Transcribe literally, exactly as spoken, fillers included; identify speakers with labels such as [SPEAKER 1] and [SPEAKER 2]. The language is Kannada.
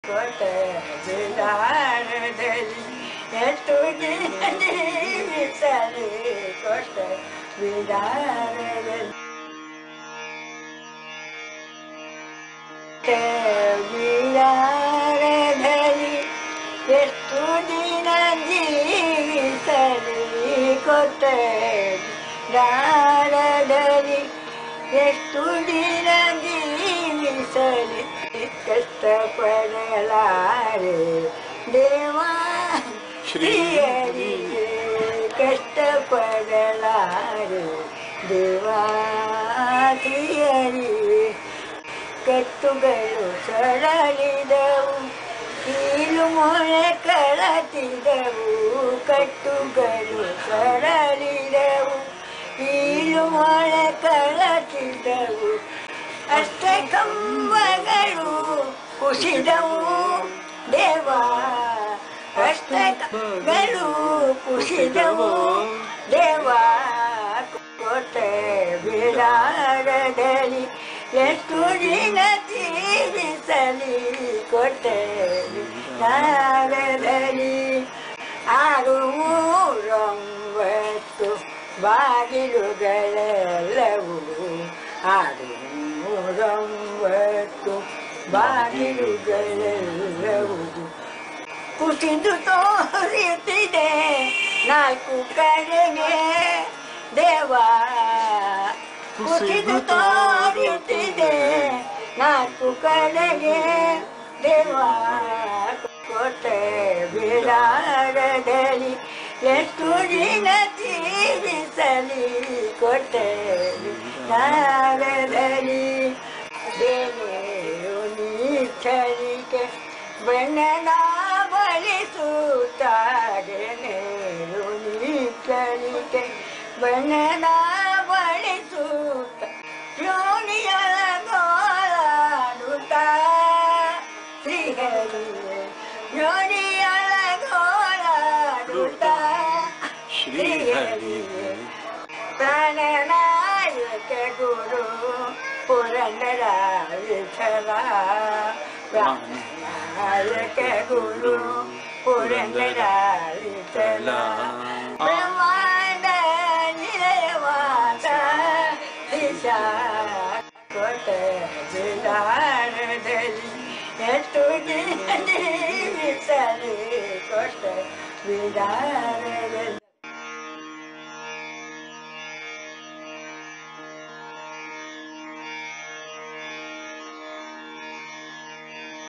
[SPEAKER 1] ಕೋಟೆ ಬಿಡಾರದಲ್ಲಿ ಎಷ್ಟು ದಿನ ಜೀವಿಸಲಿ ಕೋಟೆ ಬಿಡಾರದಲ್ಲಿ ಬಿಡಾರದಲ್ಲಿ ಎಷ್ಟು ದಿನ ಜೀವಿಸಲಿ ಕೋಟೆ ಬಿಡಾರದಲ್ಲಿ ಎಷ್ಟು ದಿನ ಜೀವಿಸಲಿ ಕಷ್ಟಪಡಲಾರೆ ದೇವಾ ಶ್ರೀಯರಿಗೆ ಕಷ್ಟಪಡಲಾರೆ ದೇವಾ ಶ್ರೀಯರಿಗೆ ಕಟ್ಟುಗಳು ಸರಳಿದವು ಕೀಲು ಮೊಳೆ ಕಳಚಿದವು ಕಟ್ಟುಗಳು ಸರಳಿದವು ಕೀಲು ಮೊಳೆ ಕಳಚಿದವು ಅಷ್ಟ ಕಂಬಗಳು ಕುಸಿದವು ದೇವಾ ಅಷ್ಟ ಕಂಬಗಳು ಕುಸಿದವು ದೇವಾ ಕೋಟೆ ಬಿಡಾರದಲ್ಲಿ ಎಷ್ಟು ದಿನ ಜೀವಿಸಲಿ ಕೋಟೆ ಬಿಡಾರದಲ್ಲಿ ಆರು ಮೂರೊಂಬತ್ತು ಬಾಗಿಲುಗಳೆಲ್ಲವೂ ಆರು ಮೂರೊಂಬತ್ತು ಬಾಗಿಲುಗಳೆಲ್ಲವೂ ಕುಸಿದು ತೋರಿಯುತ್ತಿದೆ ನಾಲ್ಕು ಕಡೆಗೆ ದೇವಾ ಕುಸಿದು ತೋರಿಯುತ್ತಿದೆ ನಾಲ್ಕು ಕಡೆಗೆ ದೇವಾ ಕೋಟೆ ಬಿಡಾರದಲ್ಲಿ ಎಷ್ಟು ದಿನ ಜೀವಿಸಲಿ ಕೋಟೆ ಬಿಡಾರದಲ್ಲಿ ದೇವರು ನೀಚಲಿಕೆ ಬಣ್ಣನ ಬಳಿಸುತ್ತಾರೆ ನೇರು ನೀಚಲಿಕೆ ಬಣ್ಣನ ಬಳಿಸುತ್ತ ಯೋನಿಯರ ಗೋಳಾಡುತ್ತ ಶ್ರೀಹರಿ ಯೋನಿಯರ ಗೋಳಾಡುತ್ತ ಶ್ರೀಹರಿ ಪ್ರಾಣನಾಯಕ ಗುರು ಪುರಂದರ ವಿಠಲ ಪ್ರಾಣನಾಯಕ ಗುರು ಪುರಂದರ ವಿಠಲ ಬ್ರಹ್ಮಾಂಡ ನಿಲಯವಾಸ ದಿಶಾ ಕೋಟೆ ಬಿಡಾರದಲ್ಲಿ ಎಷ್ಟು ದಿನ ಜೀವಿಸಲಿ ಕೋಟೆ ಬಿಡಾರದಲ್ಲಿ